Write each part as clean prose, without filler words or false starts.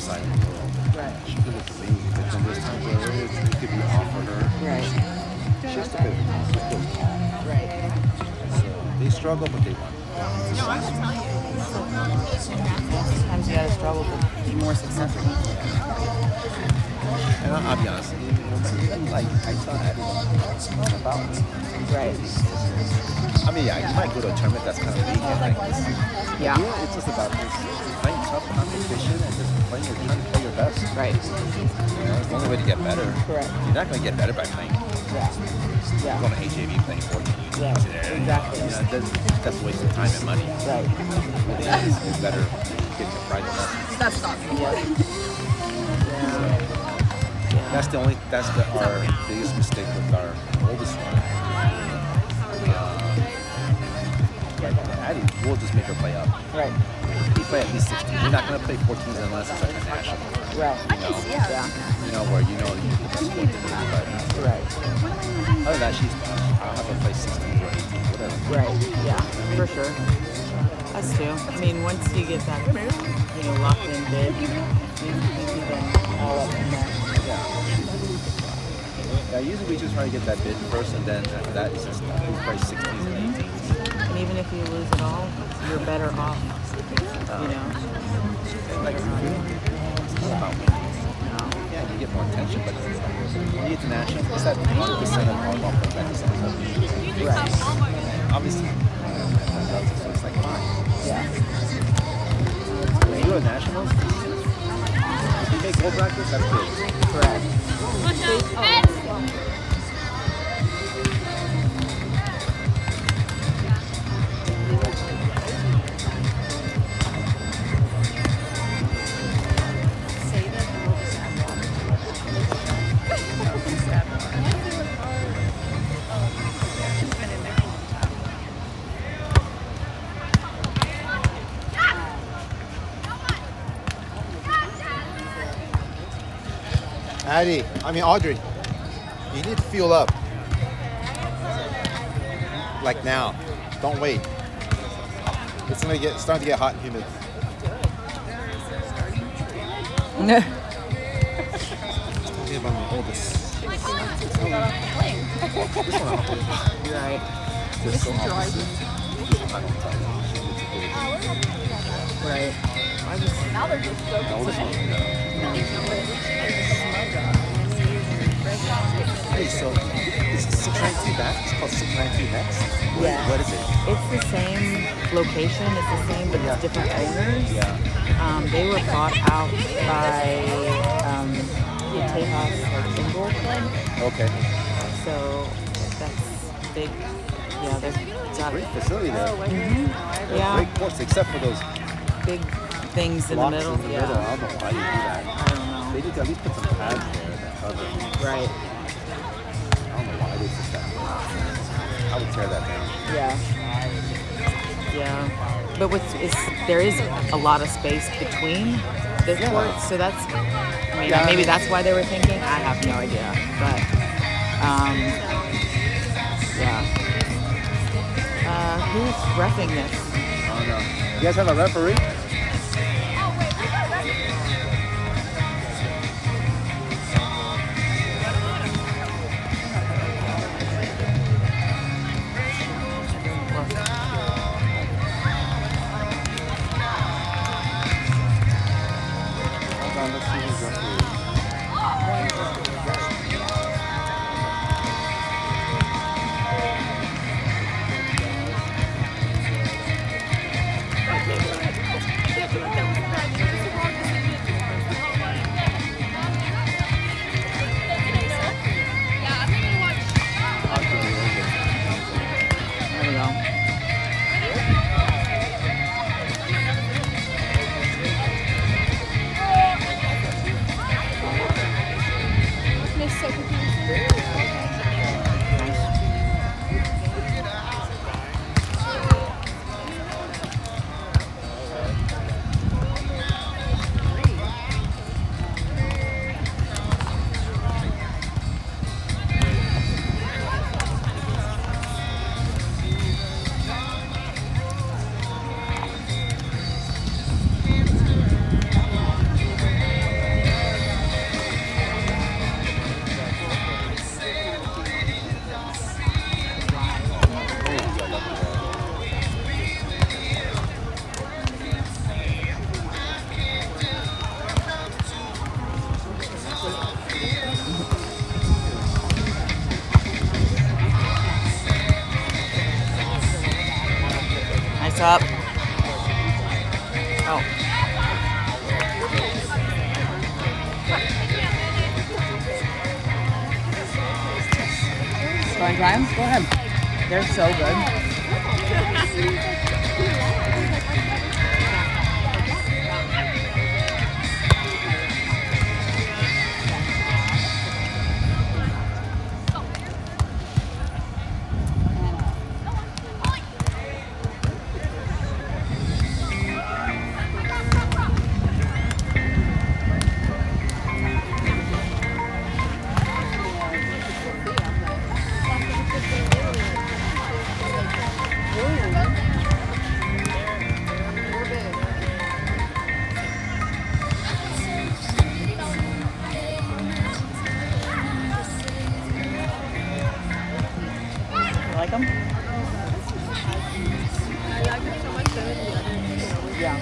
upside in the world. Right. She could look amazing, but then there's times where it could be off for her. Right. She has to play with calm. Right. So they struggle, but they won. No, I will tell you. Sometimes you gotta struggle to be more successful. And I'll be honest, like I tell Addie, it's not about me. Right. I mean, yeah, you might go to a tournament that's kind of big and like this. Yeah. It's just about this playing tough competition and just trying to play your best. Right. You know, it's the only way to get better. Correct. You're not going to get better by playing. Yeah. Yeah. Going to HAV playing 14. Yeah. Exactly. You know, that's a waste of time and money. Right. It's better getting a private lesson. That's not me. That's our biggest mistake with our oldest one. Addie, we'll just make her play up. Right. You play at least 16. You're not going to play 14s unless it's like a national. Right. You know, Yeah. you know where you know you can just 14s, but Right. other than that, I'll have her play 16s or 18s, whatever. Right. Yeah. For sure. Us too. I mean, once you get that, locked in bid, you can all up in there. Yeah, usually we just try to get that bid first, and then after that, it's just we play 16s and 18s. And even if you lose it all, you're better off. Like, it's not about winning. Yeah, you get more attention, but when you get to nationals, it's that 1% of all practice on the right. Obviously, so it's like fine. Yeah. When you go to nationals, if you make gold brackets, that's good. Correct. Audrey, you need to fuel up. Like now. Don't wait. It's starting to get hot and humid. Talking about my oldest. You're right. Just so opposite. Right. Now they're just so Hey, so is 692 back? It's called 692 next? Yeah. What is it? It's the same location, it's the same, but it's different owners. Yeah. They were bought out by Tejas Single. Okay. So that's big. Yeah, there's got Great facility there. Yeah. Great course, except for those big things in the blocks middle. in the middle. I don't know why you do that. I don't know. They need to at least put some pads there that cover. Right. I don't know why they did that. I would tear that down. Yeah. Yeah. But there is a lot of space between the courts, so that's, maybe that's why they were thinking. I have no idea. But, yeah. Who's reffing this? I don't know. You guys have a referee? up. Oh. Want to try them? Go ahead. They're so good. Like them? I like it so much better than the other. Yeah.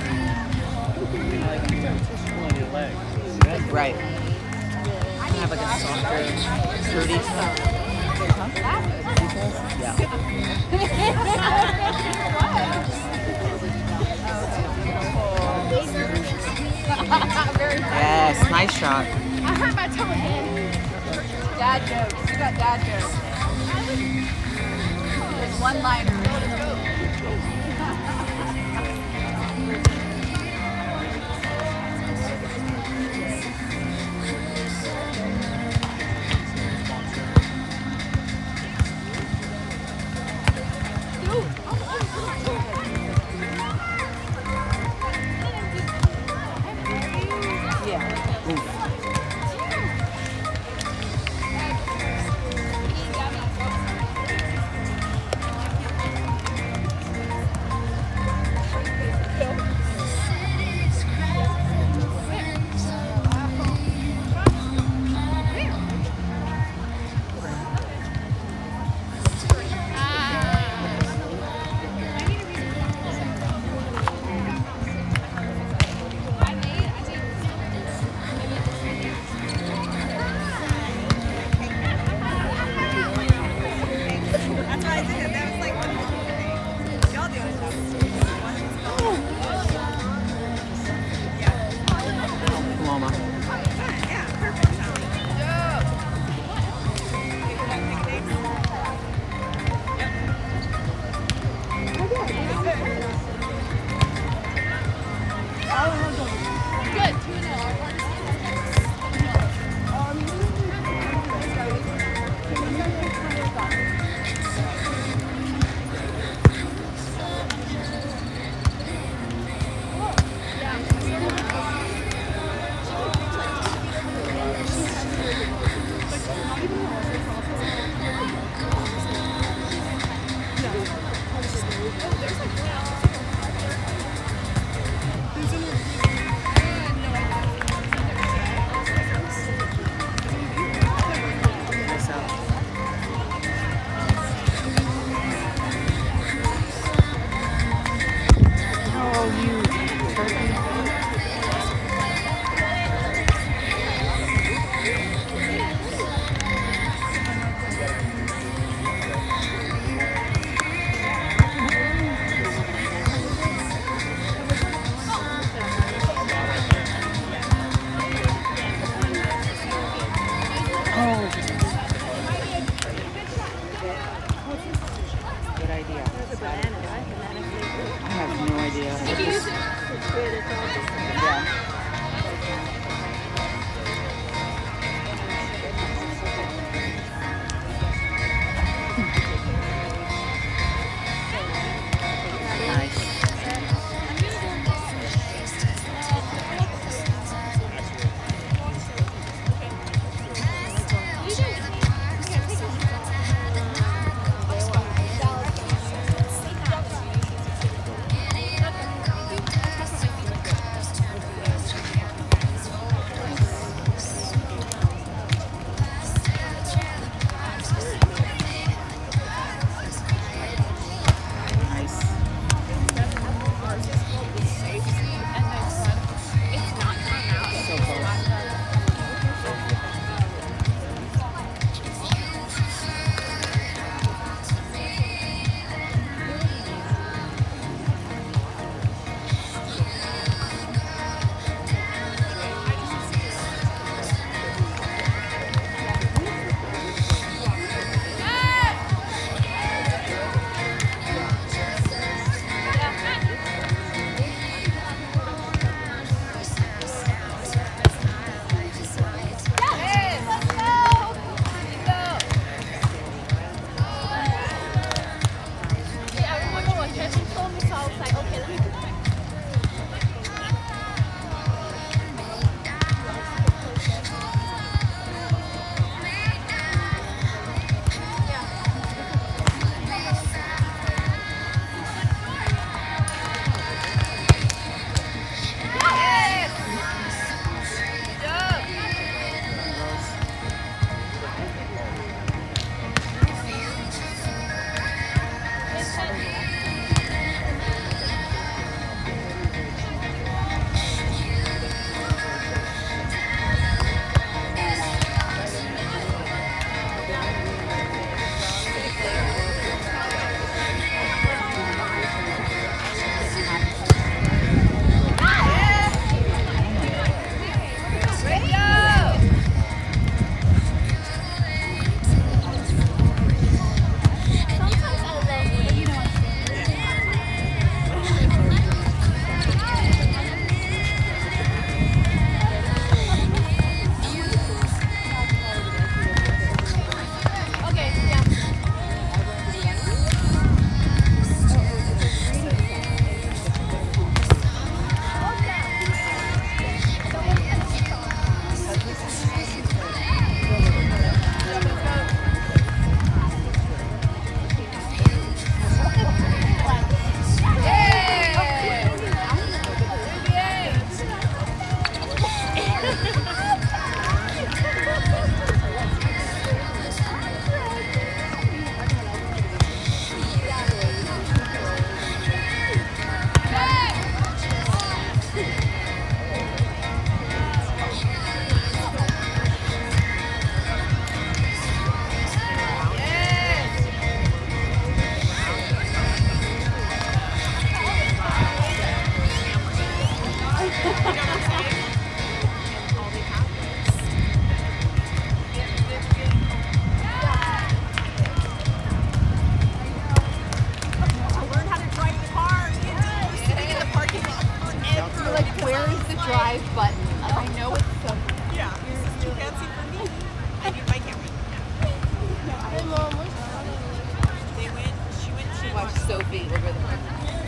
Right. I have like a softer, fruity stuff. Yeah. Yes, nice shot. I hurt my toe again. Dad jokes. You got dad jokes. It's one-liner. Where's the drive button? I know it's so. Yeah, this is too fancy for me. I need my camera. Hey, Mom, where's She went to watch Sophie over there.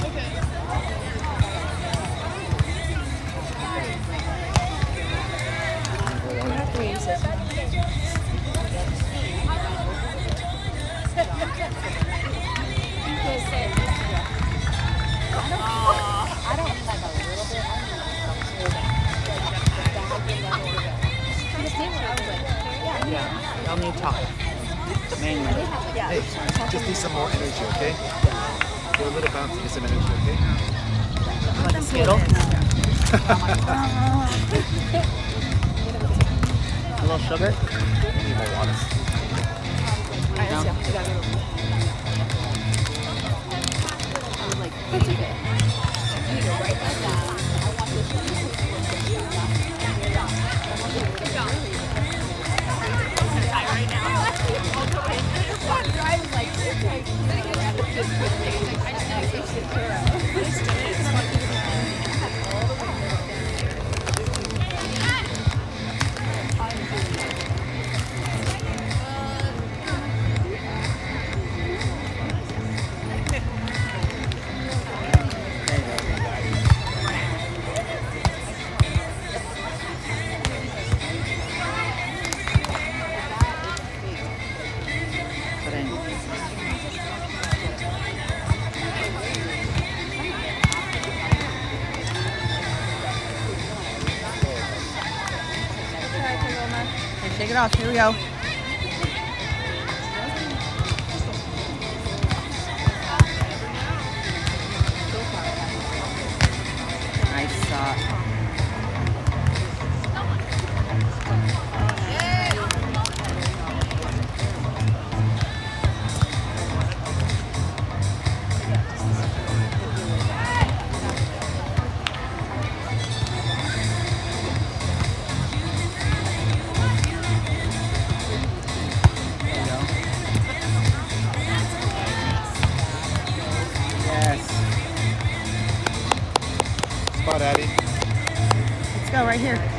Yeah, y'all need to talk. Mainly. Hey, just need some more energy, okay? Get a little bounce to get some energy, okay? Like a Skittle? A little sugar? Need more water. Shake it off. Here we go. Nice shot. Spot, Addie. Let's go right here.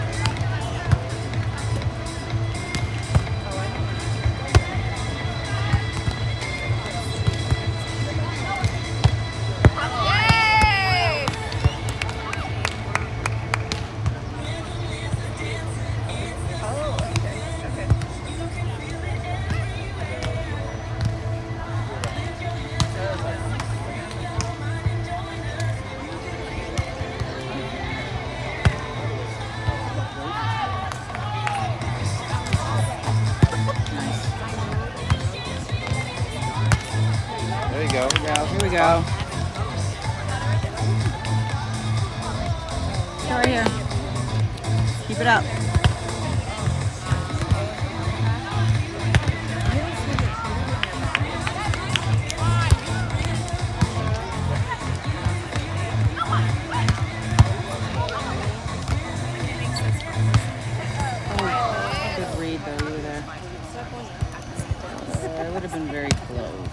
There you go. Here we go. Go right here. Keep it up. Oh, good read though, you were there. It would have been very close.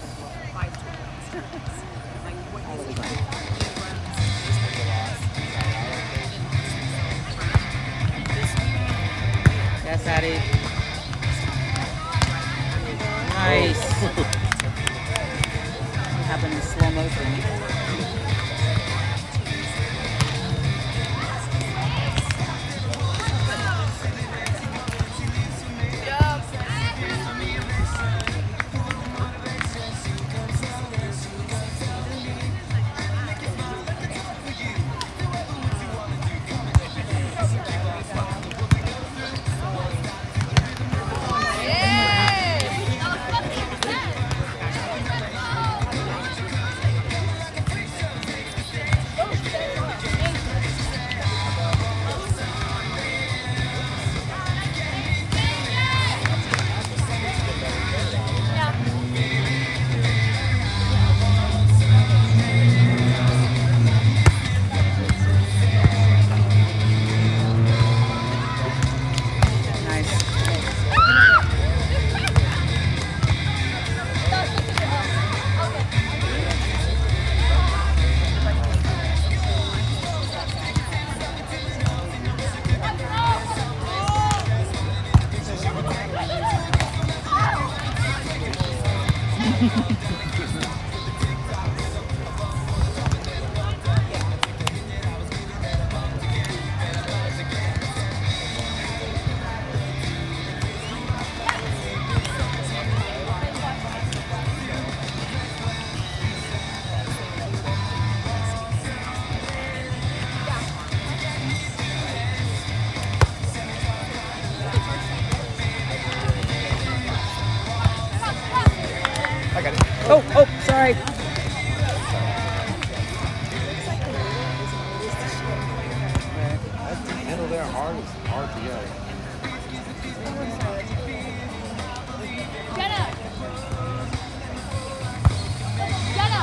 they're hard to get. Jenna! Jenna!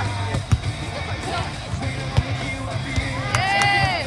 Yes!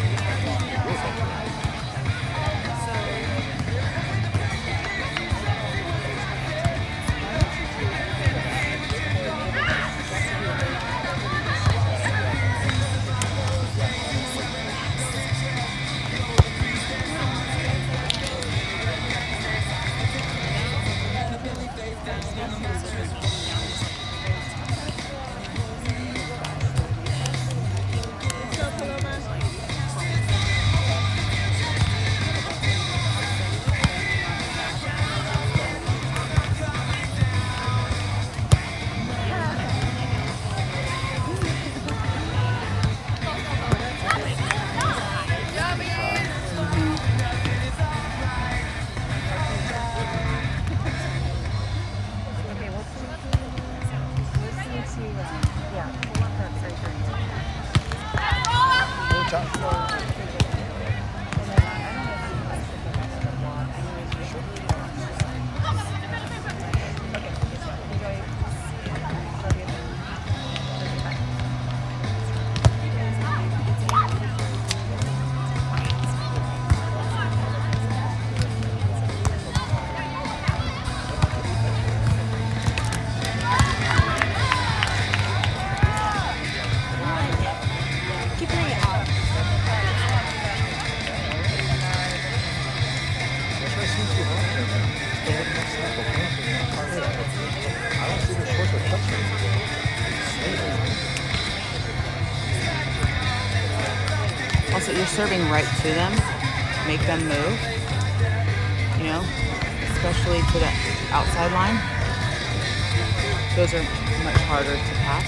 Also, you're serving right to them, make them move, you know, especially to the outside line. Those are much harder to pass.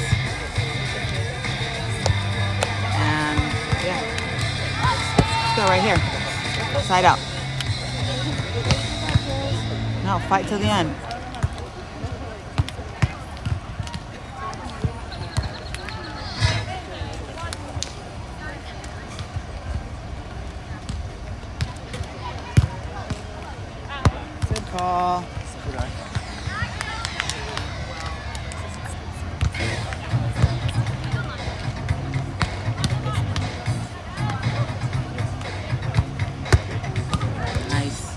And yeah, let's go right here, side out. No, fight till the end. Good call. Nice.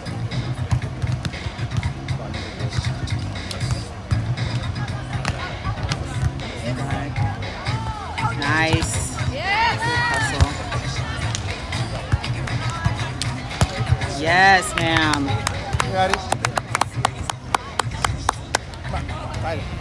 Nice. Yes! Hustle. Yes, ma'am. You got it. Come on, fight it.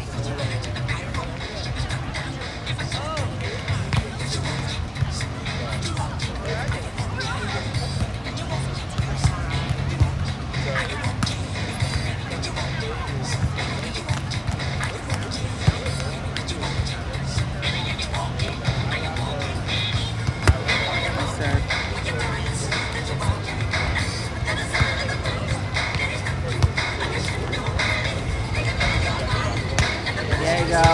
Nice serve. There you go.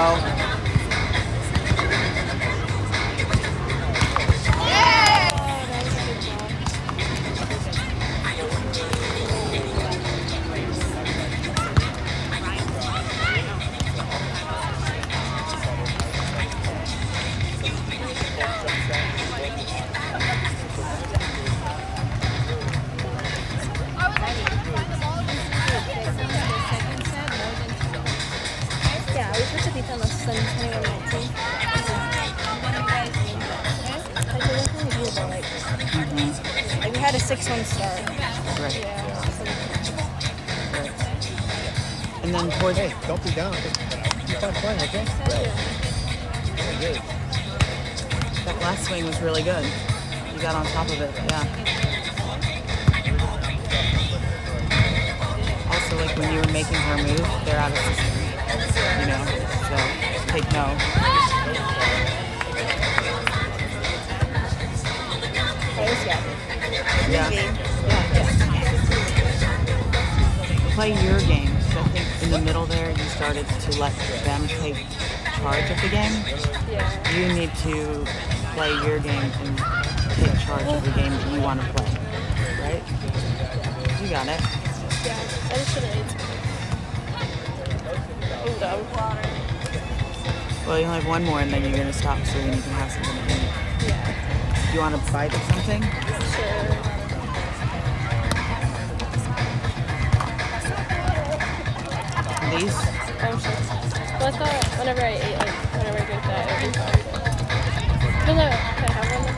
Yeah, we put the beat on less than 21-19. Like, we definitely do about, like, we had a 6-1 start. Right. Yeah. And then towards Hey, don't be down. Keep on playing, okay? Very good. that last swing was really good. You got on top of it, yeah. Also, like when you were making her move, they're out of system. You know, so take no. Yeah. Play your game. So I think in the middle there, you started to let them take charge of the game. Yeah. You need to play your game and take charge of the game that you want to play. right? You got it. Yeah, I just should have ate some. I'm dumb. Well, you only have one more, and then you're gonna stop so then you can have something to eat. Yeah, Do you want to bite of something? sure. These? Oh, sure. Well, I thought whenever I ate, like, whenever I drink that, it would be fine. Can I have one?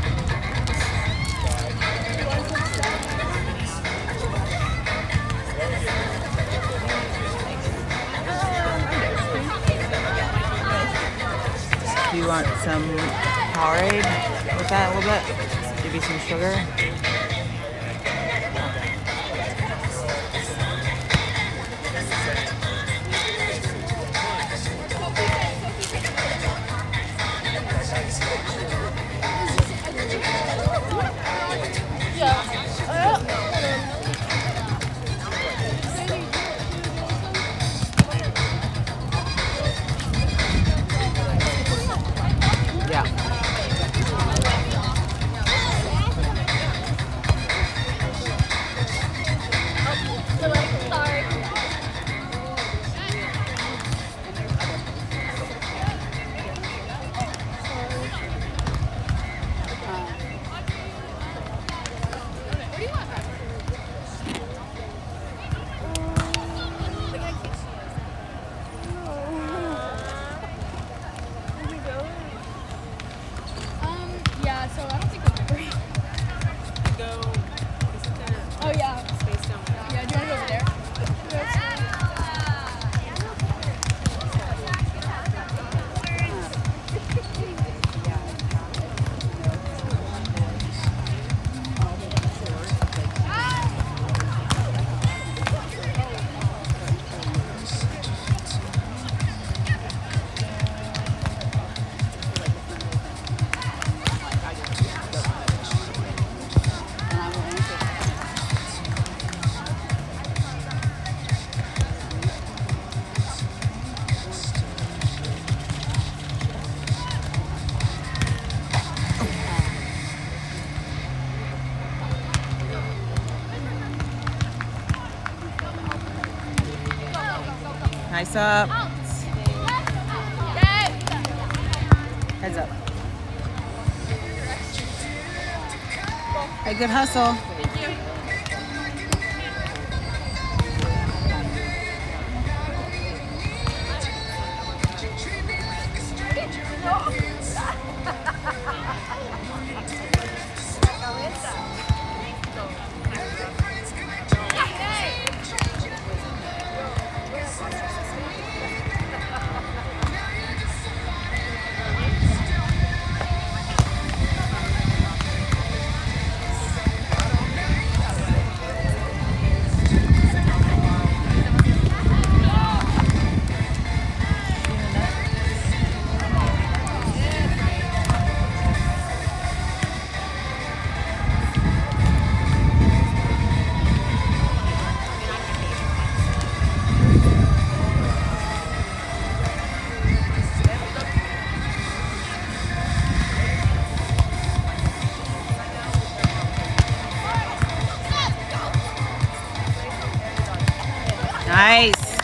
Do you want some Powerade with that a little bit? Give you some sugar? Yeah. Yeah, so I don't think we'll ever. Go. Oh, yeah. Space down there. Yeah, do you want to go over there? Nice up. Heads up. Hey, good hustle. Nice.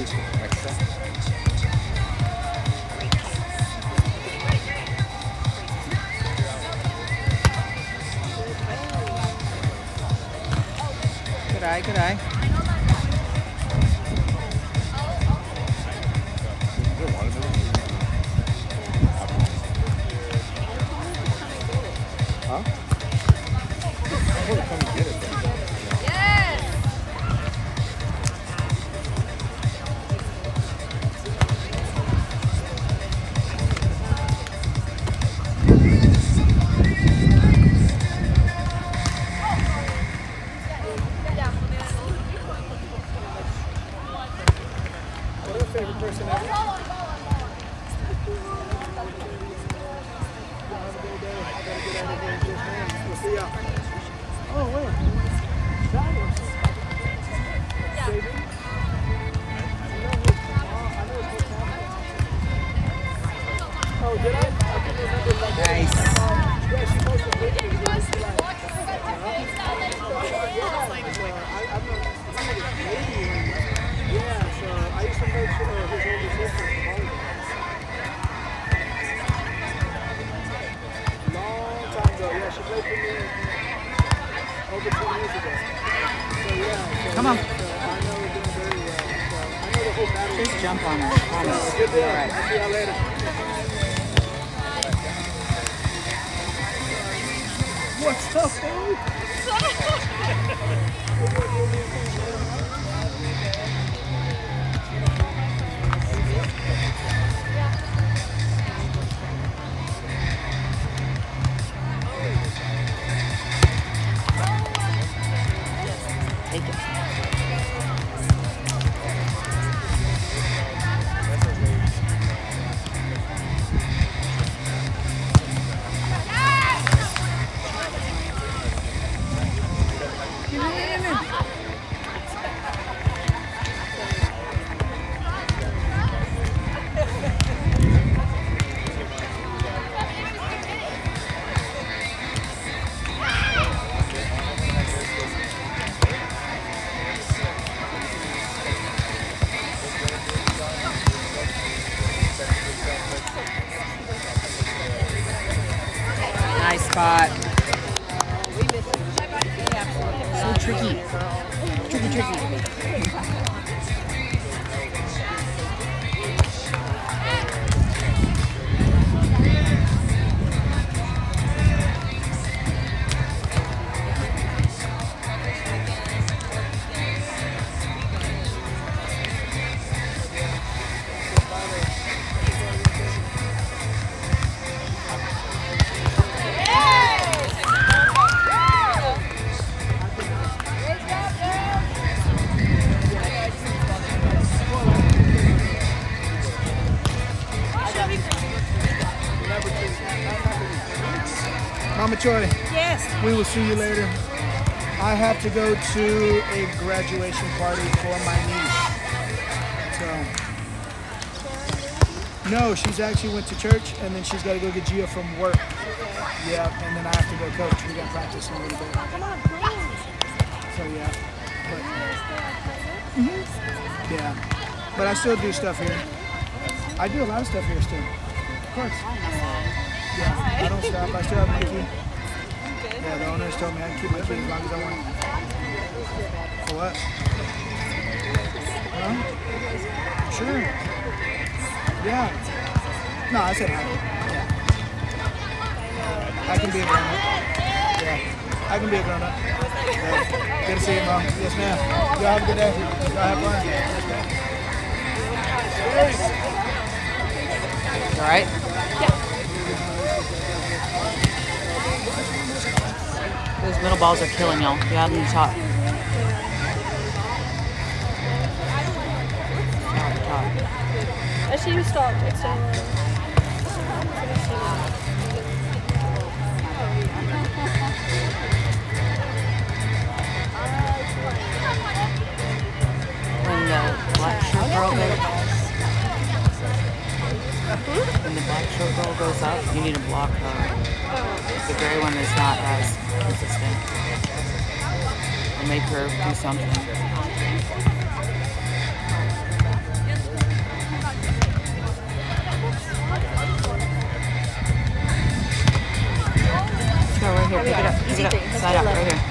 Mexico. Good eye, good eye. Huh? I'm gonna come and get it then. Yes! What's your favorite person ever? We'll see ya. Oh, wait. Travis. David? Oh, did I? I can remember that. Nice. Yeah, she posted pictures. Yeah, so I used to coach his older sister for volleyball. Long time ago. Yeah, she played for me over 2 years ago. So yeah. So, Come on. So I know we're doing very well. So I know the whole battle. Just jump on her. Promise. Good deal. All right. I'll see y'all later. What's up, babe? Take it. Nice spot. So tricky. Tricky, tricky. Mama Joy, Yes. we will see you later. I have to go to a graduation party for my niece. So, no, she's actually went to church and then she's got to go get Gia from work. Yeah, and then I have to go coach. We got practice in a little bit. So yeah, but yeah, but I still do stuff here. I do a lot of stuff here still. Of course. Yeah, I don't stop. I still have my key. Yeah, the owners told me I can keep my key as long as I want. For what? Huh? Sure. Yeah. No, I said hi. Yeah. I can be a grown up. Yeah. I can be a grown up. Yeah. Good to see you, Mom. Yes, ma'am. Y'all have a good day. Y'all have fun. Yes, ma'am. All right? Those middle balls are killing y'all. You have them top. I see you stop. It's When the black shirt girl goes, when the black shirt girl goes up, you need to block her. The gray one is not as consistent. Or make her do something. No, right here. Pick it up. Pick it up. Side out. Right here.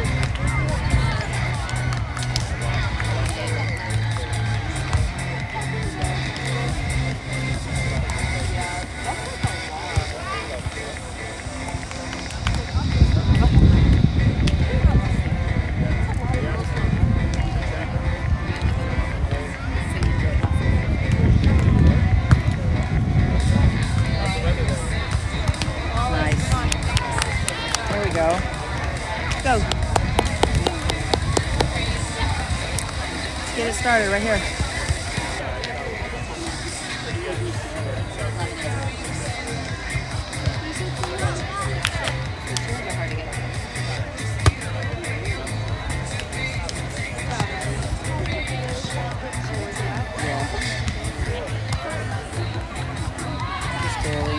Go. Let's get it started right here. Just barely.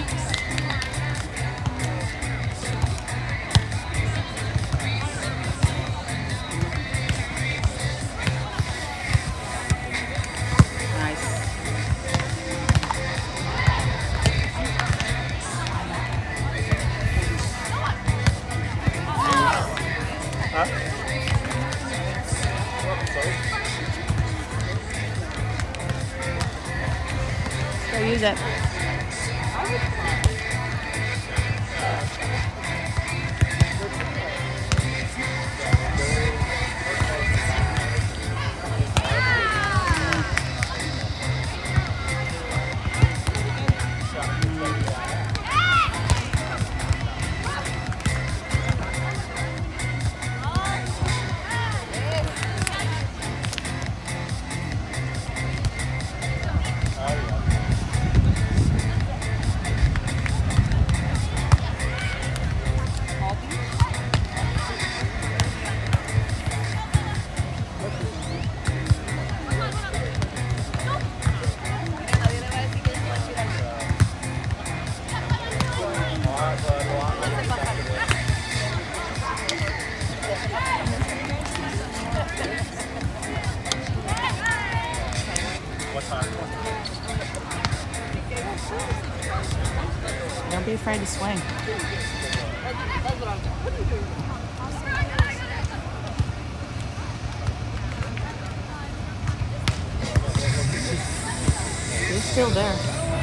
Go use it. Don't be afraid to swing. He's still there.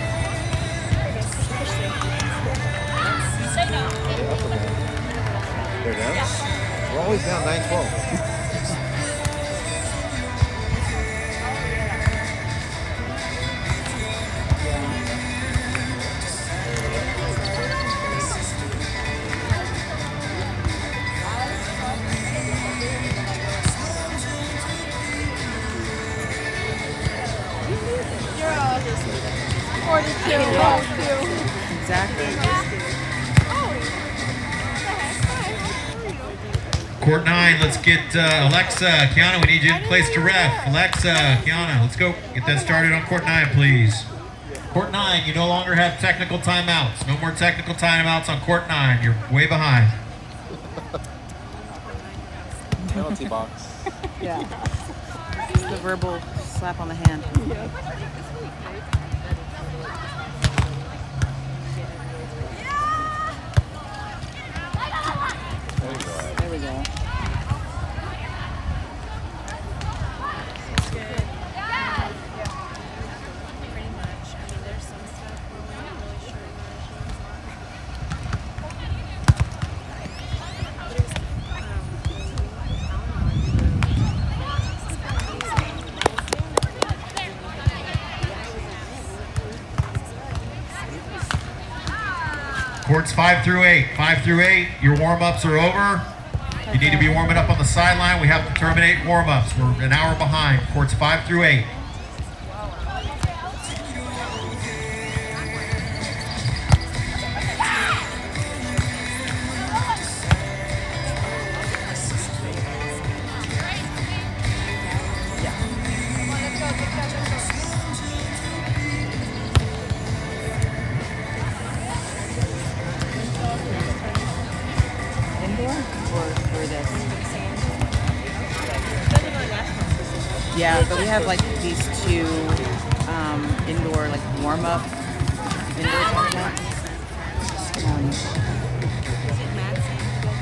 They're down? We're always down 9-12. Exactly. Court 9, let's get Alexa, Kiana, we need you in place to ref. Alexa, Kiana, let's go. Get that started on Court 9, please. Court 9, you no longer have technical timeouts. No more technical timeouts on Court 9. You're way behind. Penalty box. Yeah. It's the verbal slap on the hand. There we go. Courts 5 through 8. 5 through 8, your warm-ups are over. You need to be warming up on the sideline. We have to terminate warm-ups. We're an hour behind. Courts 5 through 8. Yeah, but we have like these two indoor like warm-up indoor tournaments.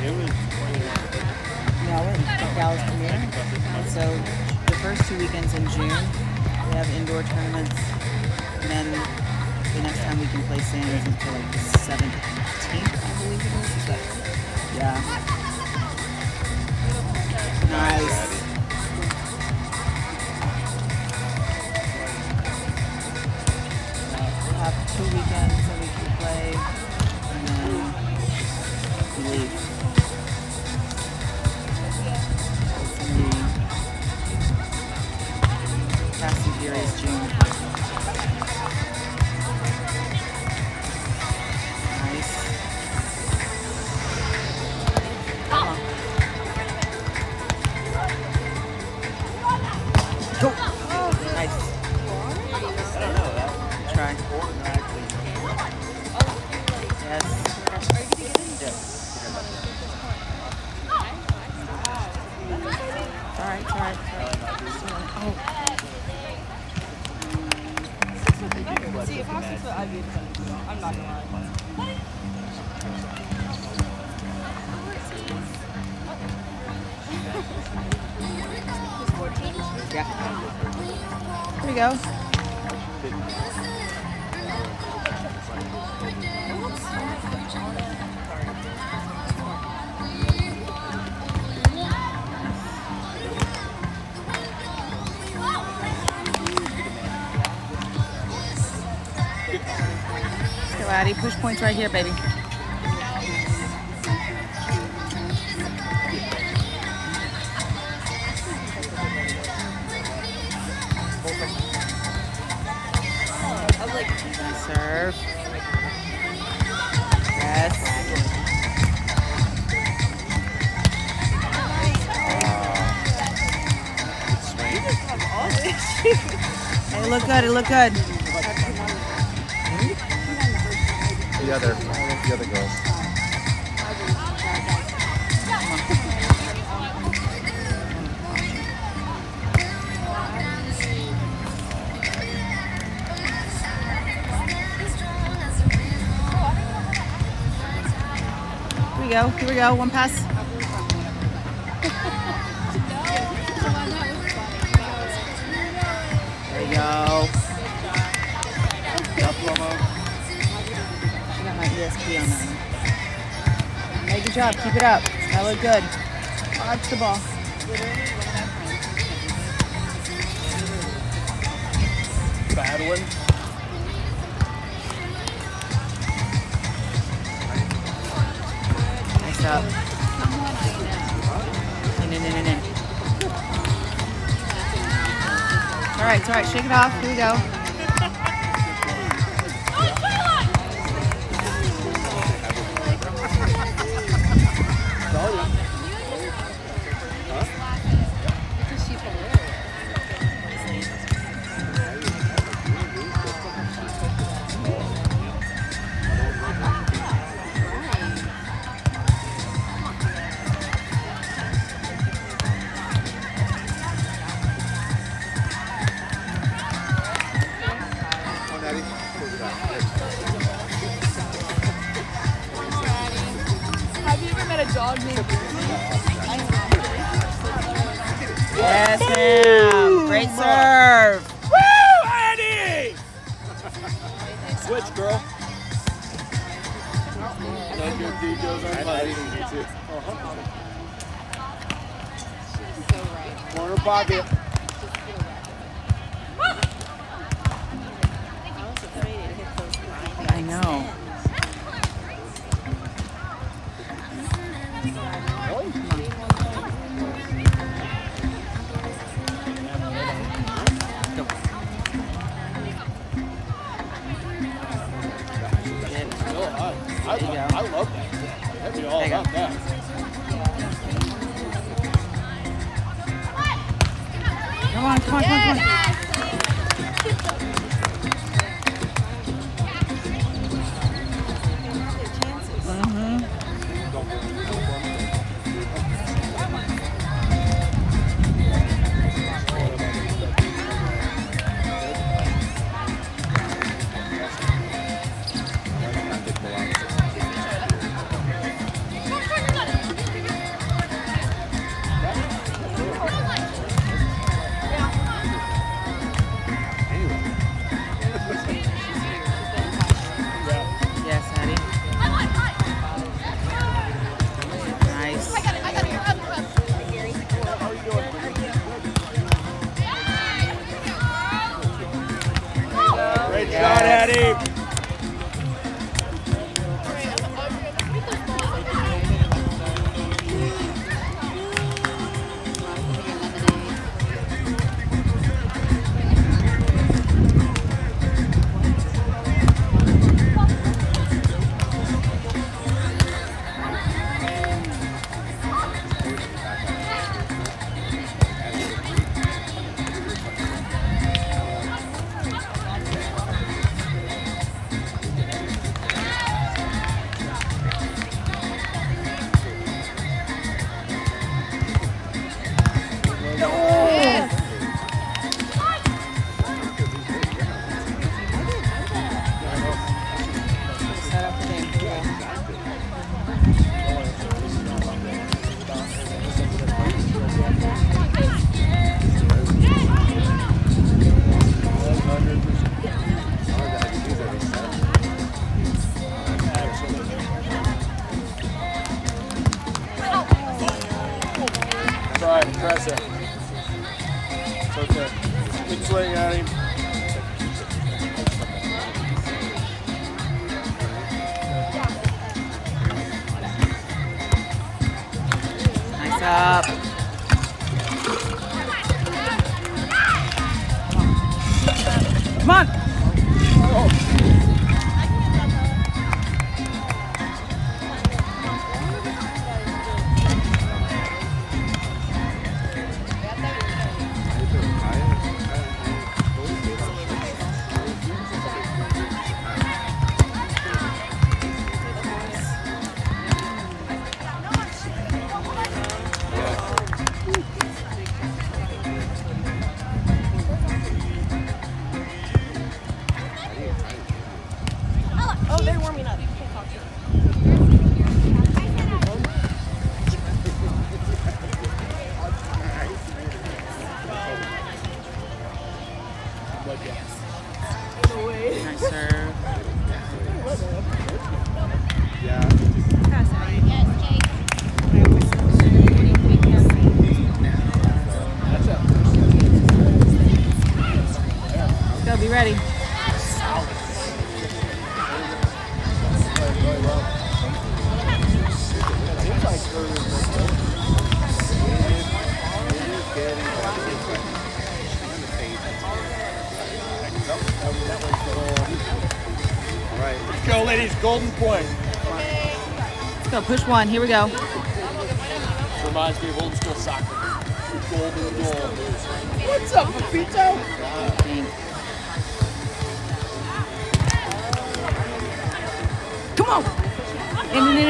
No, in Dallas Premier. And so the first 2 weekends in June, we have indoor tournaments. And then the next time we can play Sand is until like the 17th, I believe it is. Is that, yeah. Nice. We'll have 2 weekends that we can play. And then we leave. Fast and Furious June. Nice. Come on. Go. Nice. Try. Yes. All right. All right. Oh. See, if I was 6 foot, I'd be I'm not gonna lie. Yeah. Here we go. Go, Addie. Push points right here, baby. Serve. Yes. Hey, look good. It look good. The other girls. Here we go. One pass. There you go. She got my ESP on that one. Hey, good job. Keep it up. That looked good. Watch the ball. Battling. Up. In. All right, shake it off. Here we go. Have you ever met a dog named Yes, ma'am. Great serve. Woo, Eddie! Switch, girl. Like your DJs on corner pocket. I know. I love that. That'd be all about that. Come on. Maddie. Press it. It's okay. Keep swinging at him. Nice up. Come on. Oh, they're warming up. You can't talk to them. Nice serve. Go, be ready. Let's go, ladies. Golden point. Let's go. Push one. Here we go. Reminds me of old school soccer. Golden goal. What's up, Pepito? Come on. In.